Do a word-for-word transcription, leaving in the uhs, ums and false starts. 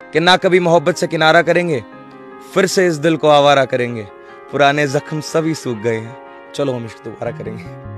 कि ना कभी मोहब्बत से किनारा करेंगे, फिर से इस दिल को आवारा करेंगे। पुराने जख्म सभी सूख गए हैं, चलो हम इश्क दोबारा करेंगे।